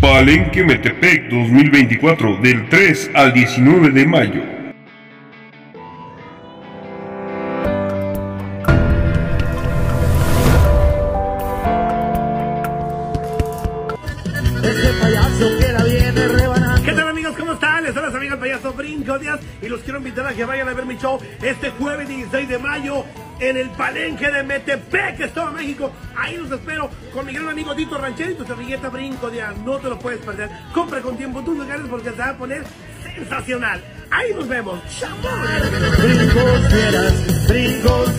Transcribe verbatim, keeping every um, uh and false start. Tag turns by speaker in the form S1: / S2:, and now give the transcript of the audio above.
S1: Palenque Metepec dos mil veinticuatro, del tres al diecinueve de mayo.
S2: Ese payaso que la viene rebanando.
S3: ¿Qué tal, amigos? ¿Cómo están? Les habla su amigo el payaso Brinco Díaz y los quiero invitar a que vayan a ver mi show este jueves dieciséis de mayo en el Palenque de Metepec, Estado de México. Ahí los espero con mi gran amigo Tito Ranchero y tu servilleta Brinco Díaz. No te lo puedes perder. Compra con tiempo tus lugares porque se va a poner sensacional. Ahí nos vemos. ¡Chao!
S2: Brincos fieras, brincos